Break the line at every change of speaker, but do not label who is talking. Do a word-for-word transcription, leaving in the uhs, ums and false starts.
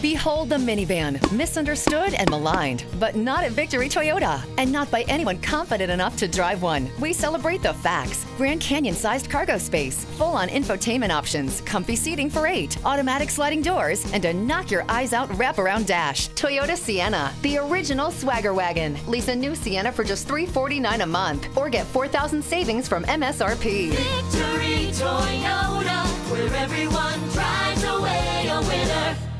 Behold the minivan, misunderstood and maligned, but not at Victory Toyota, and not by anyone confident enough to drive one. We celebrate the facts. Grand Canyon-sized cargo space, full-on infotainment options, comfy seating for eight, automatic sliding doors, and a knock-your-eyes-out wraparound dash. Toyota Sienna, the original swagger wagon. Lease a new Sienna for just three hundred forty-nine dollars a month, or get four thousand dollars savings from M S R P.
Victory Toyota, where everyone drives away a winner.